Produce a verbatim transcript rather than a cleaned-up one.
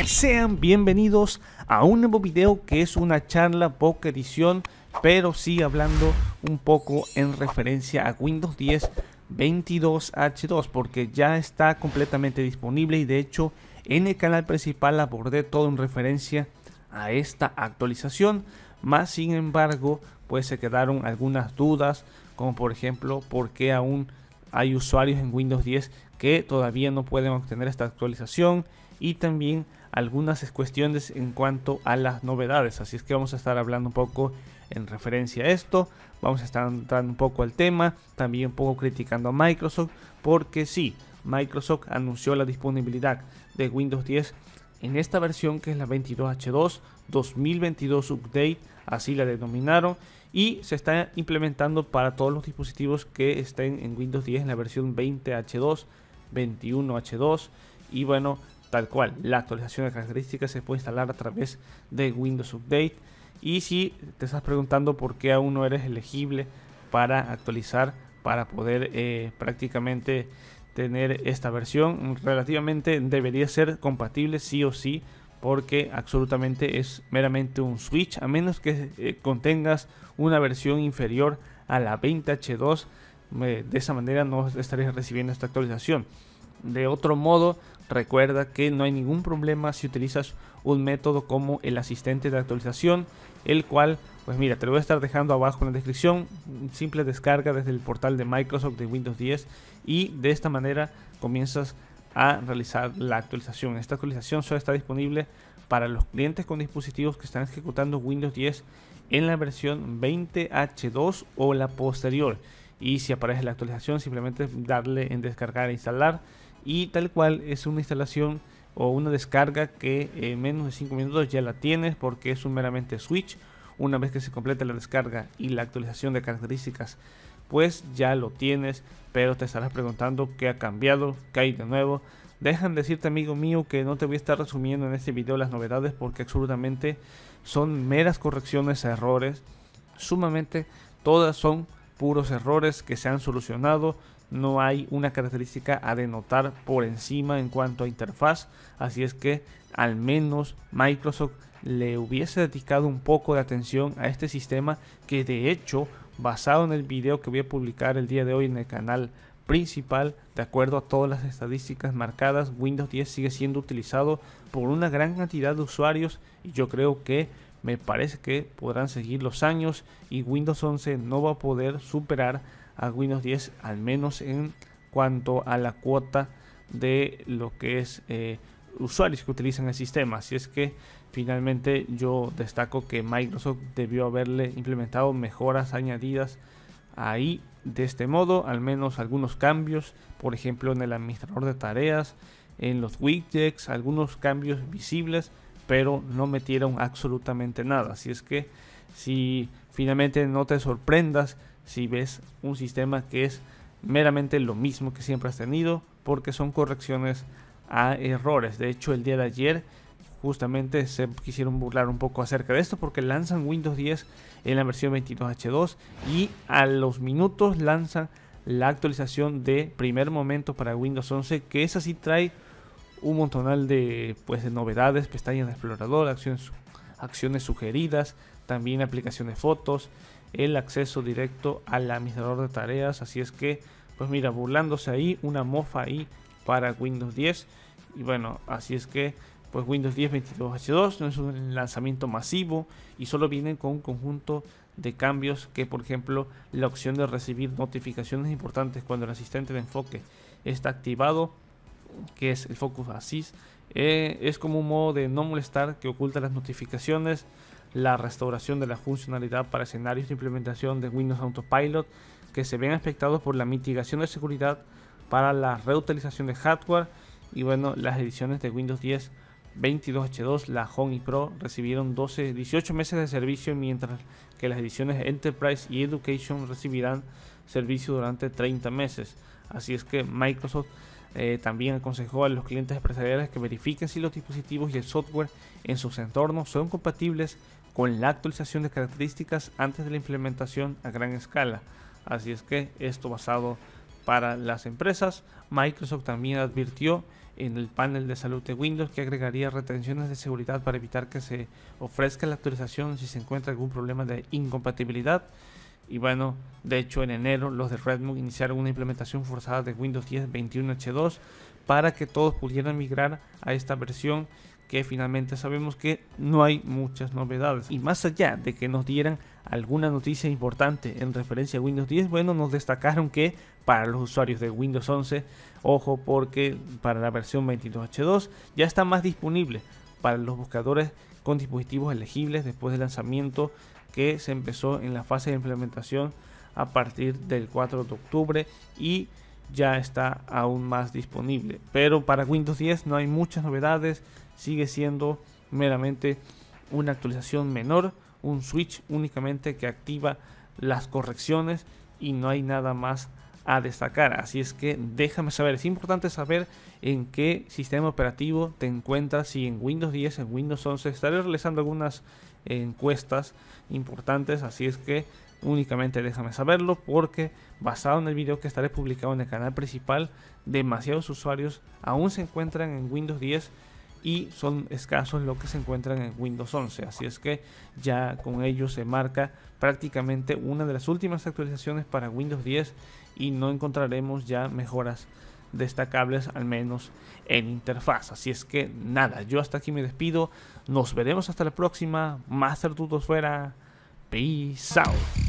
Sean bienvenidos a un nuevo video que es una charla poca edición, pero sí hablando un poco en referencia a Windows diez veintidós H dos, porque ya está completamente disponible y de hecho en el canal principal abordé todo en referencia a esta actualización. Más sin embargo, pues se quedaron algunas dudas, como por ejemplo por qué aún hay usuarios en Windows diez que todavía no pueden obtener esta actualización, y también algunas cuestiones en cuanto a las novedades. Así es que vamos a estar hablando un poco en referencia a esto. Vamos a estar entrando un poco al tema, también un poco criticando a Microsoft, porque sí, Microsoft anunció la disponibilidad de Windows diez en esta versión que es la veintidós H dos dos mil veintidós Update, así la denominaron, y se está implementando para todos los dispositivos que estén en Windows diez en la versión veinte H dos, veintiuno H dos, y bueno, tal cual, la actualización de características se puede instalar a través de Windows Update. Y si te estás preguntando por qué aún no eres elegible para actualizar, para poder eh, prácticamente tener esta versión, relativamente debería ser compatible sí o sí, porque absolutamente es meramente un switch, a menos que eh, contengas una versión inferior a la veinte H dos. Eh, de esa manera no estarías recibiendo esta actualización. De otro modo, recuerda que no hay ningún problema si utilizas un método como el asistente de actualización, el cual, pues mira, te lo voy a estar dejando abajo en la descripción. Simple descarga desde el portal de Microsoft de Windows diez, y de esta manera comienzas a realizar la actualización. Esta actualización solo está disponible para los clientes con dispositivos que están ejecutando Windows diez en la versión veinte H dos o la posterior. Y si aparece la actualización, simplemente darle en descargar e instalar, y tal cual es una instalación o una descarga que en menos de cinco minutos ya la tienes, porque es un meramente switch. Una vez que se complete la descarga y la actualización de características, pues ya lo tienes. Pero te estarás preguntando qué ha cambiado, qué hay de nuevo. Dejan decirte, amigo mío, que no te voy a estar resumiendo en este video las novedades, porque absolutamente son meras correcciones a errores. Sumamente todas son puros errores que se han solucionado. No hay una característica a denotar por encima en cuanto a interfaz, así es que al menos Microsoft le hubiese dedicado un poco de atención a este sistema, que de hecho, basado en el video que voy a publicar el día de hoy en el canal principal, de acuerdo a todas las estadísticas marcadas, Windows diez sigue siendo utilizado por una gran cantidad de usuarios, y yo creo que me parece que podrán seguir los años y Windows once no va a poder superar a Windows diez, al menos en cuanto a la cuota de lo que es eh, usuarios que utilizan el sistema. Así es que finalmente yo destaco que Microsoft debió haberle implementado mejoras añadidas ahí. De este modo, al menos algunos cambios, por ejemplo en el administrador de tareas, en los widgets, algunos cambios visibles, pero no metieron absolutamente nada. Así es que si finalmente no te sorprendas si ves un sistema que es meramente lo mismo que siempre has tenido, porque son correcciones a errores. De hecho, el día de ayer justamente se quisieron burlar un poco acerca de esto, porque lanzan Windows diez en la versión veintidós H dos y a los minutos lanzan la actualización de primer momento para Windows once, que esa sí trae un montonal de, pues, de novedades: pestañas de explorador, acciones, acciones sugeridas, también aplicación de fotos, el acceso directo al administrador de tareas. Así es que, pues mira, burlándose ahí, una mofa ahí para Windows diez. Y bueno, así es que pues Windows diez veintidós H dos no es un lanzamiento masivo y solo viene con un conjunto de cambios, que por ejemplo la opción de recibir notificaciones importantes cuando el asistente de enfoque está activado, que es el Focus Assist, eh, es como un modo de no molestar que oculta las notificaciones. La restauración de la funcionalidad para escenarios de implementación de Windows Autopilot que se ven afectados por la mitigación de seguridad para la reutilización de hardware. Y bueno, las ediciones de Windows diez veintidós H dos, la Home y Pro, recibieron doce, dieciocho meses de servicio, mientras que las ediciones Enterprise y Education recibirán servicio durante treinta meses. Así es que Microsoft Eh, también aconsejó a los clientes empresariales que verifiquen si los dispositivos y el software en sus entornos son compatibles con la actualización de características antes de la implementación a gran escala. Así es que esto basado para las empresas. Microsoft también advirtió en el panel de salud de Windows que agregaría retenciones de seguridad para evitar que se ofrezca la actualización si se encuentra algún problema de incompatibilidad. Y bueno, de hecho en enero los de Redmond iniciaron una implementación forzada de Windows diez veintiuno H dos para que todos pudieran migrar a esta versión, que finalmente sabemos que no hay muchas novedades. Y más allá de que nos dieran alguna noticia importante en referencia a Windows diez, bueno, nos destacaron que para los usuarios de Windows once, ojo, porque para la versión veintidós H dos ya está más disponible para los buscadores con dispositivos elegibles después del lanzamiento que se empezó en la fase de implementación a partir del cuatro de octubre, y ya está aún más disponible. Pero para Windows diez no hay muchas novedades, sigue siendo meramente una actualización menor, un switch únicamente que activa las correcciones y no hay nada más a destacar. Así es que déjame saber, es importante saber en qué sistema operativo te encuentras, si en Windows diez, en Windows once. Estaré realizando algunas encuestas importantes, así es que únicamente déjame saberlo, porque basado en el video que estaré publicado en el canal principal, demasiados usuarios aún se encuentran en Windows diez y son escasos los que se encuentran en Windows once. Así es que ya con ello se marca prácticamente una de las últimas actualizaciones para Windows diez y no encontraremos ya mejoras destacables, al menos en interfaz. Así es que nada, yo hasta aquí me despido. Nos veremos hasta la próxima. Master Tutosfera. Peace out.